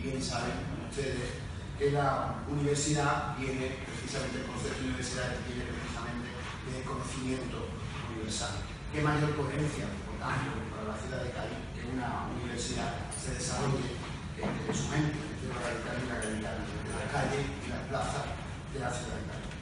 bien saben ustedes que la universidad viene precisamente, el concepto de universidad viene precisamente del conocimiento universal. ¿Qué mayor coherencia, por tanto, para la ciudad de Cádiz que una universidad se desarrolle entre su mente, entre la Gaditana y la Gaditana, entre la calle y las plazas de la ciudad de Cádiz?